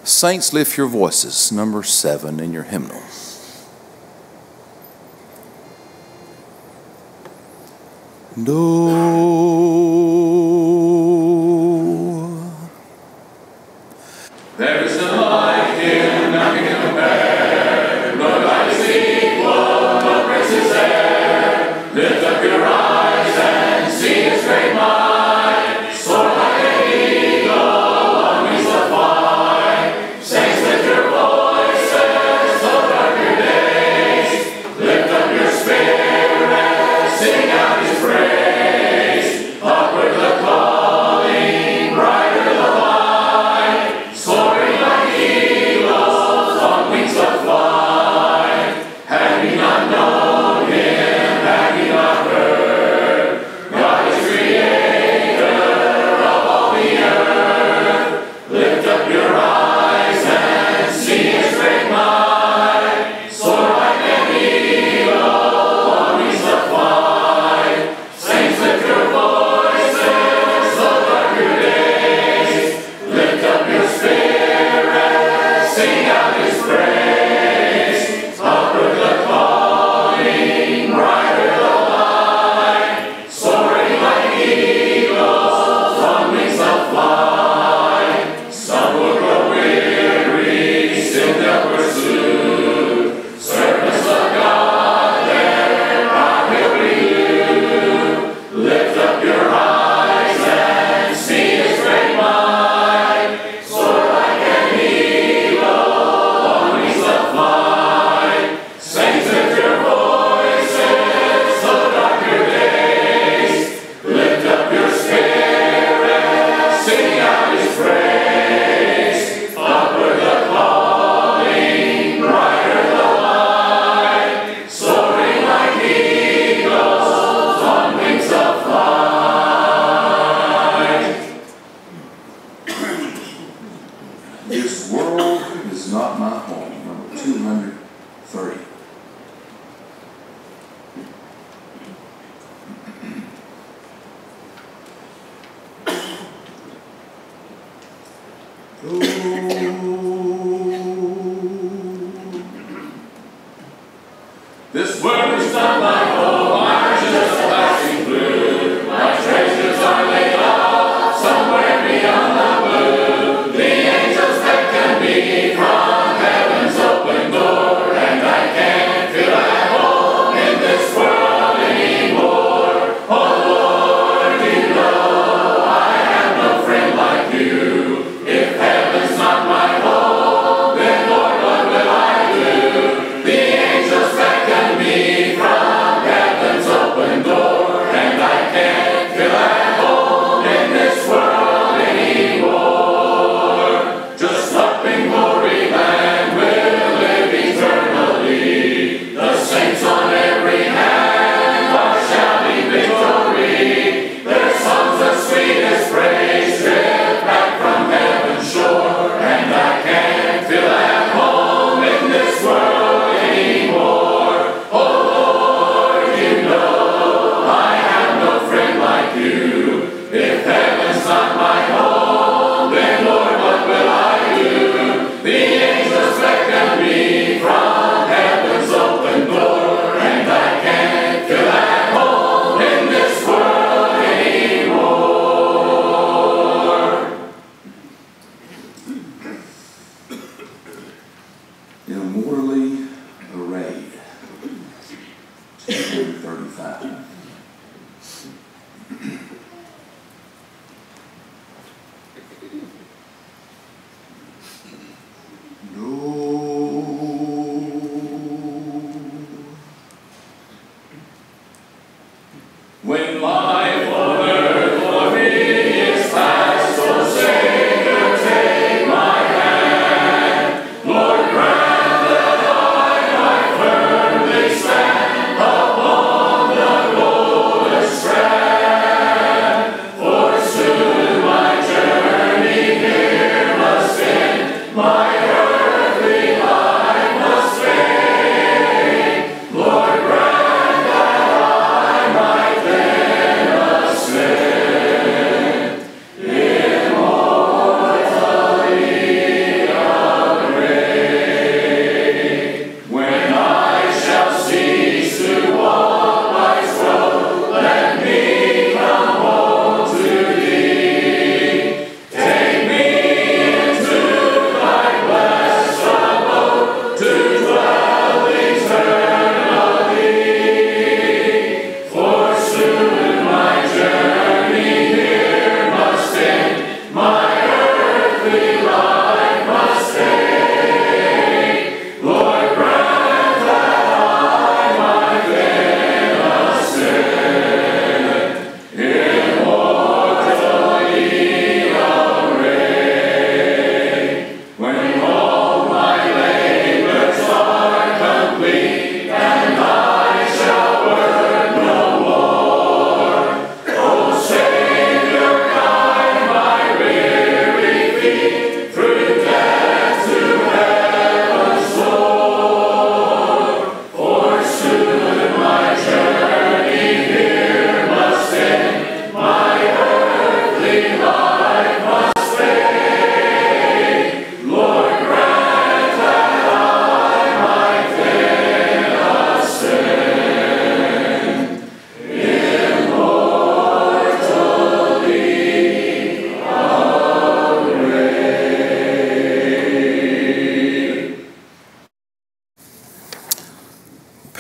Saints, lift your voices, number 7 in your hymnal. Do. There is none like him, nothing can compare. No God is equal, no prince is there. Lift up your eyes and see his great might. Soar like an eagle on wings of flight. Saints, lift your voices, O darker days. Lift up your spirit, sing out his praise. Upward the calling, brighter the light. Soaring like eagles on wings of flight. Had we not known him, had we not heard, God is creator of all the earth. Lift up your eyes and see his great might. Soar like an eagle on wings of flight. Saints, lift your voices, O darker days. Lift up your spirit, sing out his praise. Upward the calling, brighter the light. Soaring like eagles on wings of flight. Some will grow weary, still they'll pursue. Servants of God, their heart will renew. Lift up your eyes and see his great might. Soar like an eagle on wings of flight. Saints, lift your voices, O darker days. Lift up your spirit, sing out his praise. Upward the calling, brighter the light. Soaring like eagles on wings of flight. This world is not my home, number 230. This world is not my home, my heart is just a passing through. My treasures are laid up somewhere beyond the blue. The angels beckon me from heaven's open door, and I can't feel at home in this world anymore. Oh Lord, you know I have no friend like you. If heaven's not my home, then Lord, what will I do? The angels beckon me from heaven's open door, and I can't feel at home in this world anymore. Just up in glory land we'll live eternally. The saints on every hand are shouting victory. Their songs the sweetest praise drip back from heaven's shore, and I can't feel at home in this world anymore. Oh Lord, you know I have no friend like you. If heaven's not my home, then Lord, what will I do? The angels beckon me from heaven's open door, and I can't feel at home in this world anymore. Immortally arrayed. 235. When life on earth for me is past, oh Savior, take my hand. Lord, grant that I might firmly stand upon the golden strand. For soon my journey here must end, my earthly life must fade. Lord, grant that I might then ascend immortally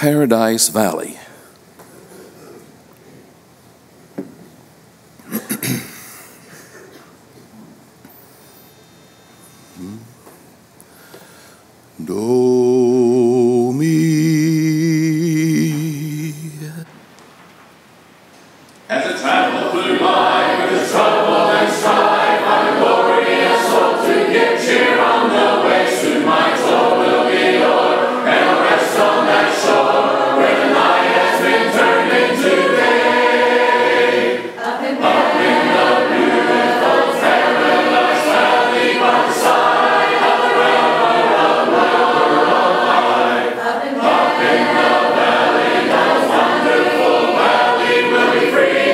Paradise Valley. Do, mi. As I travel through life with its trouble and strife, I'm a glorious soul to give cheer on the way. Soon my toil will be o'er, and I'll rest on that shore where the night has been turned into day. Up in the beautiful paradise valley by the side of the river of life. Up in the valley, that wonderful valley will be free.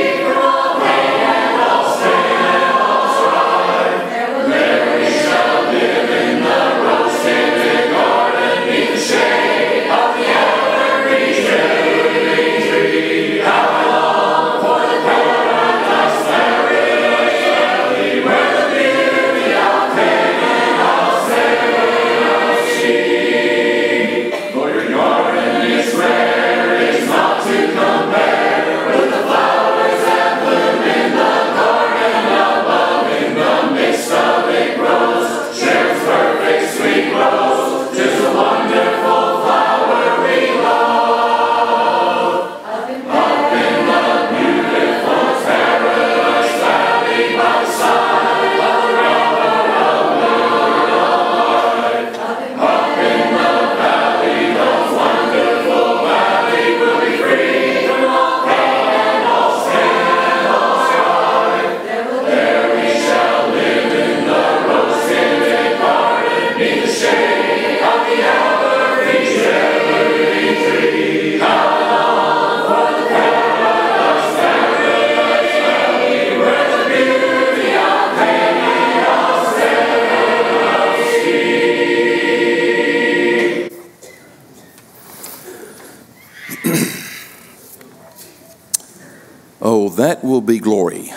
Oh, that will be glory.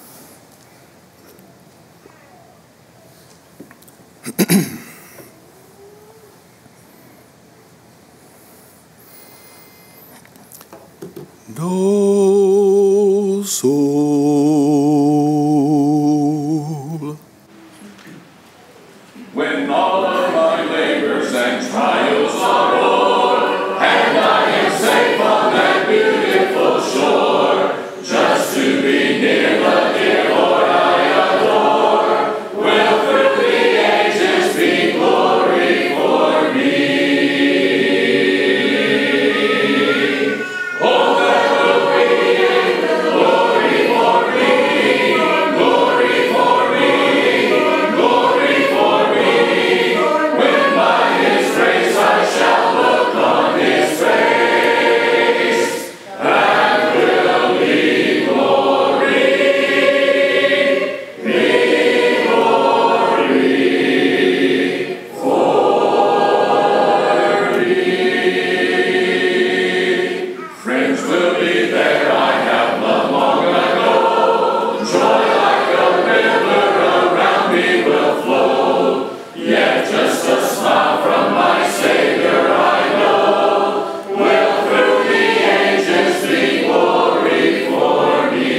Do, sol. When all of my labors and trials are o'er, and I am safe on that beautiful shore, just to be near the dear Lord I adore, will through the ages be glory for me. Oh, there will be glory for me, glory for me, glory for me. When by His grace I shall look on His face, that will be glory, for me. Friends will be there I have loved long ago. Joy like a river around me will flow. Yet just a smile from my Savior I know will through the ages be glory for me.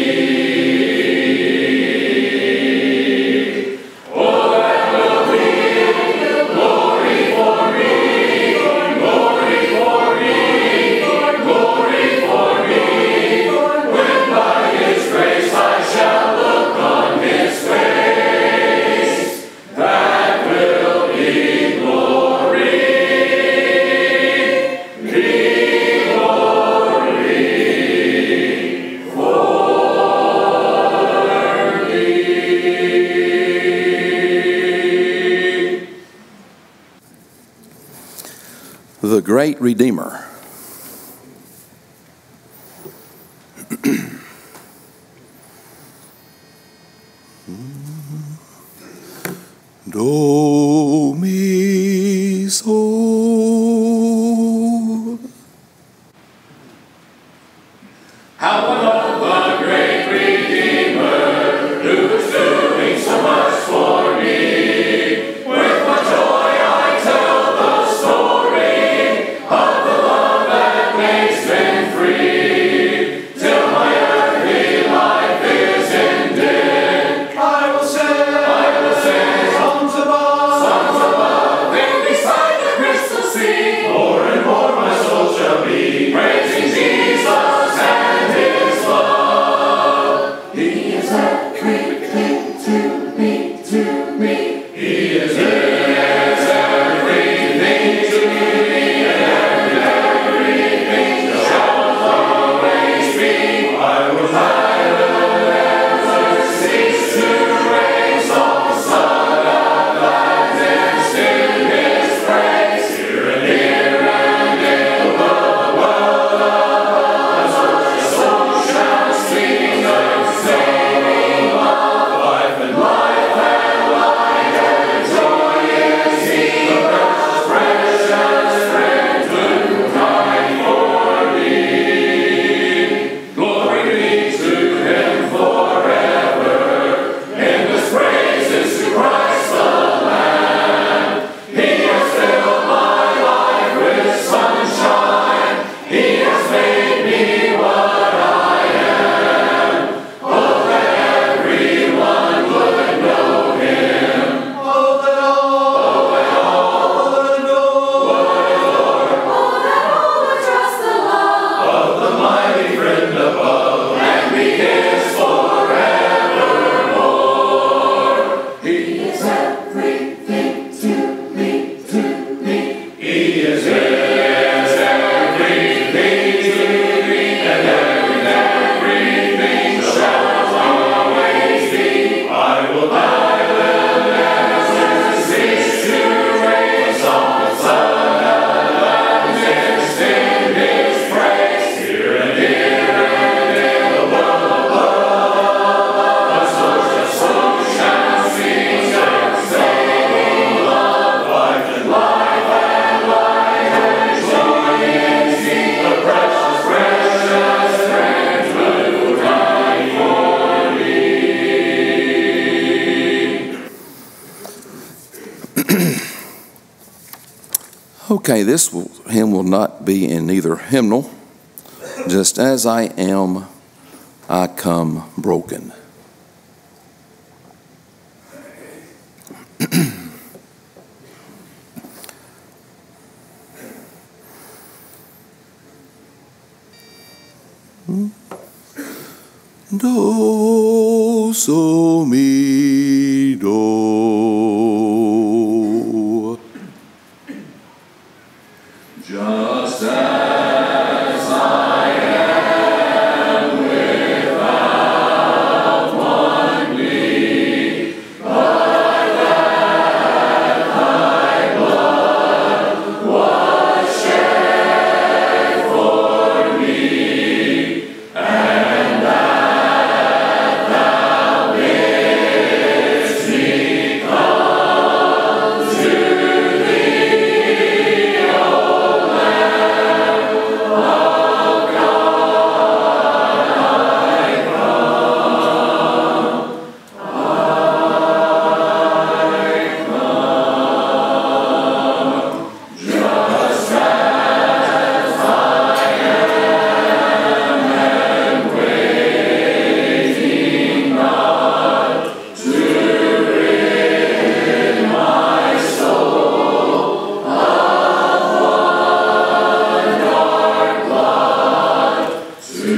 Oh, that will be glory for me, glory for me, glory for me. When by His grace I shall look on His face, that will be glory, The Great Redeemer. Do, mi, sol. how I love the great Redeemer, who is doing so much for me. With what joy I tell the story of the love that Okay, this hymn will not be in either hymnal. Just as I am, I come broken. Do so mi do. Just as I am without one plea, but that thy blood was shed for me, and that thou bidst me come to thee, O Lamb of God, I come, just as I am, and waiting not to rid my soul of one dark blot, to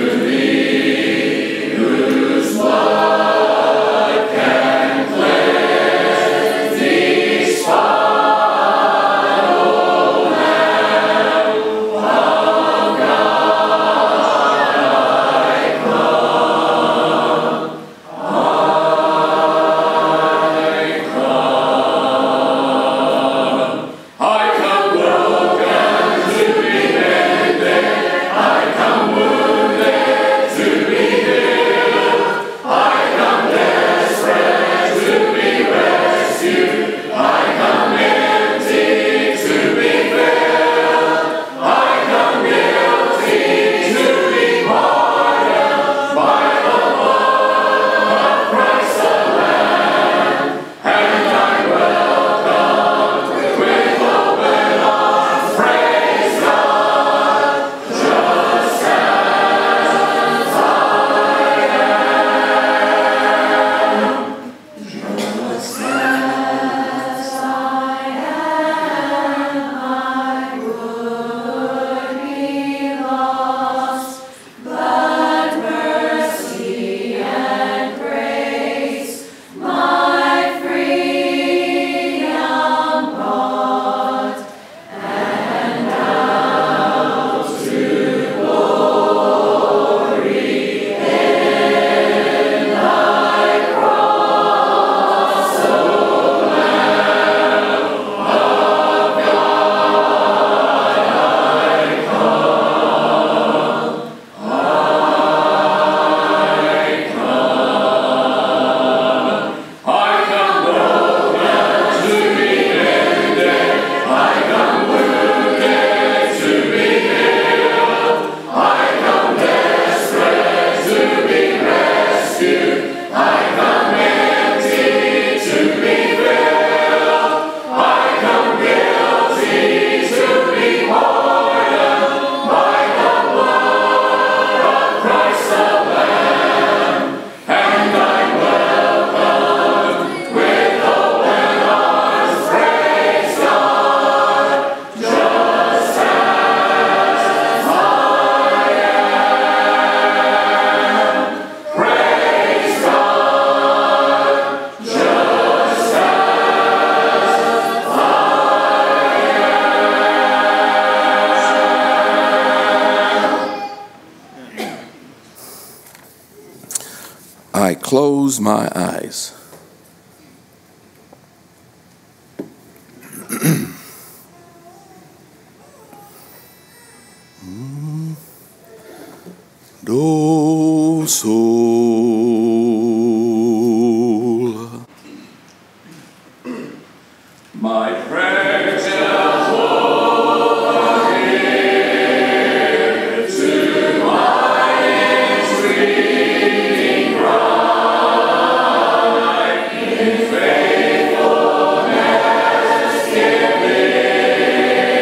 thee whose blood can cleanse these spot, O Lamb of God, I come, I come broken to be mended, I come wounded to be healed, I come desperate to be rescued, I come empty to be filled, I come guilty to be pardoned by the blood of Christ the Lamb, and I'm welcomed with open arms, praise God, just as I am. Just as I am, I would be lost, but mercy and grace my freedom brought, and out to glory in thy cross, O Lamb of God, I come, I come broken to be mended, I come wounded to be healed, I come desperate to be rescued, I come empty to be filled, I come guilty to be pardoned by the blood of Christ the Lamb, and I'm welcomed with open arms, praise God, just as I am. Praise God, just as I am. I close my eyes. Do sol. My prayer Jehovah, hear to my entreating cry, in faithfulness give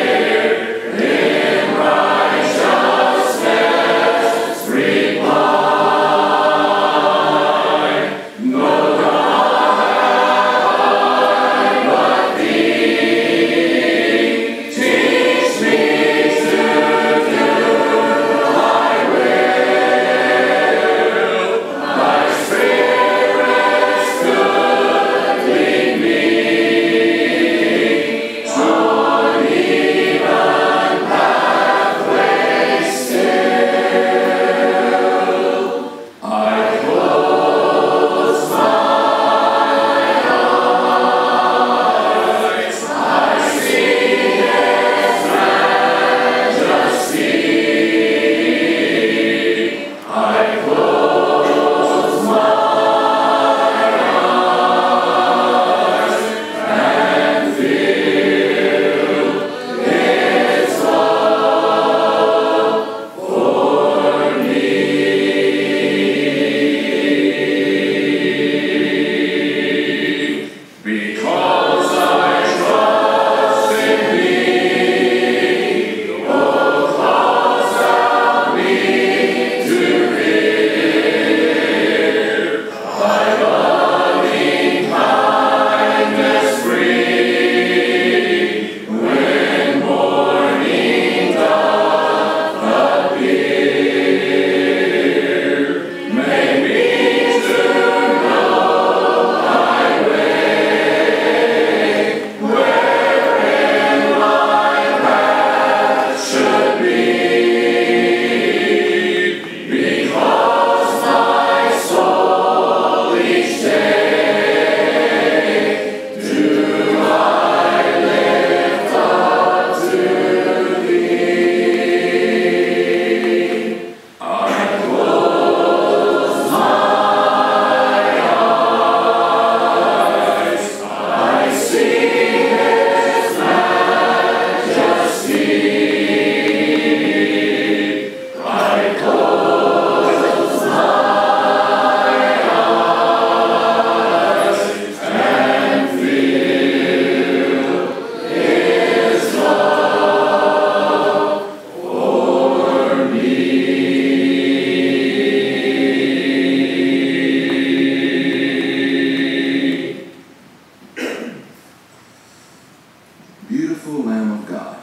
beautiful Lamb of God.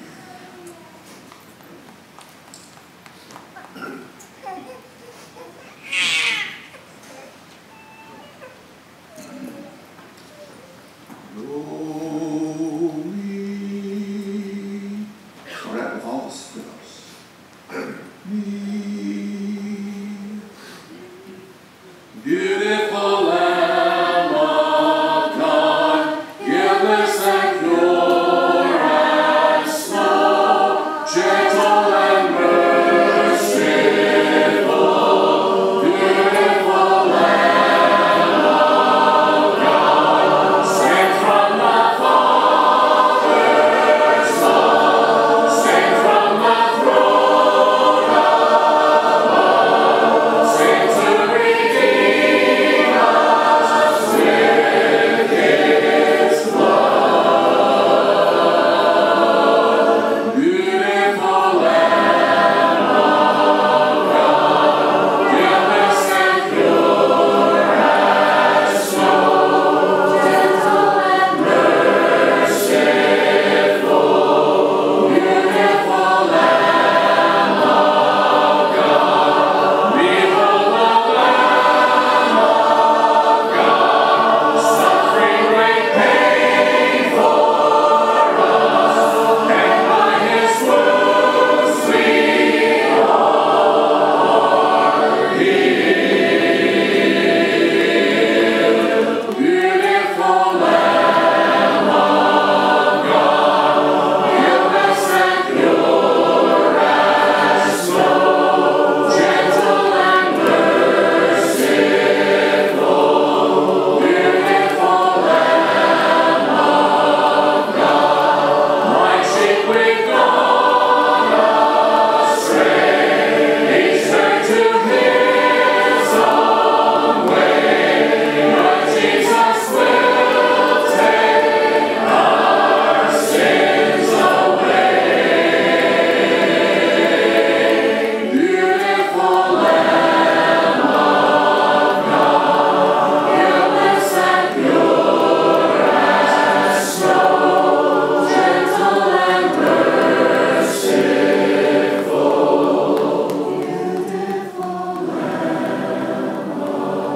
Beautiful Lamb of God, guiltless and pure as snow, gentle and merciful. Beautiful Lamb of God, sent from the Father's love, sent from the throne above, sent to redeem us with His blood. Beautiful Lamb of God, guiltless and pure as snow, gentle and merciful. Beautiful Lamb of God, behold the Lamb of God, suffering great pain for us, and by His wounds we are healed. Beautiful Lamb of God, guiltless and pure as snow, gentle and merciful. Beautiful Lamb of God, like sheep we've gone astray, each turned to his own way, but Jesus will take our sins away. Beautiful Lamb of God, guiltless and pure as snow, gentle and merciful. Beautiful Lamb of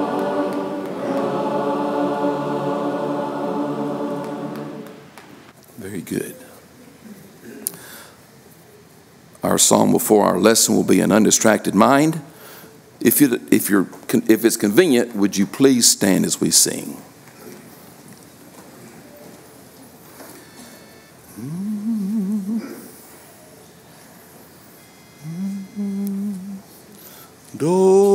Very good. Our psalm before our lesson will be An Undistracted Mind. If it's convenient, would you please stand as we sing? Do